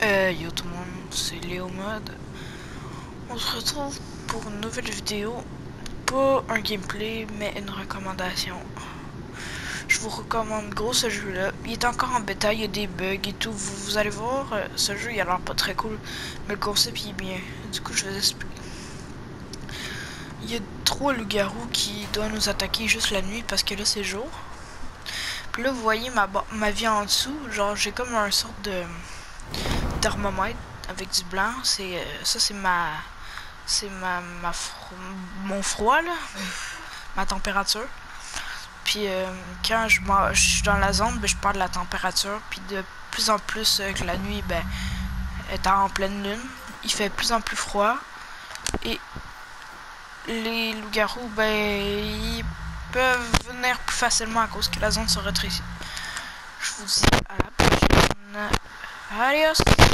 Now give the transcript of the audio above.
Yo tout le monde, c'est Léo Mode. On se retrouve pour une nouvelle vidéo. Pas un gameplay, mais une recommandation. Je vous recommande gros ce jeu-là. Il est encore en bêta, il y a des bugs et tout. Vous allez voir, ce jeu il a l'air pas très cool, mais le concept il est bien. Du coup, je vais vous expliquer. Il y a 3 loups-garous qui doivent nous attaquer juste la nuit parce que là c'est jour. Puis là, vous voyez ma vie en dessous. Genre, j'ai comme un sorte de thermomètre avec du blanc. Ça, c'est mon froid là, ma température. Puis quand je suis dans la zone, ben, je parle de la température. Puis de plus en plus que la nuit, ben, étant en pleine lune, il fait de plus en plus froid. Et les loups-garous, ben, ils peuvent venir plus facilement à cause que la zone se rétrécit. Je vous dis à la prochaine. Adios!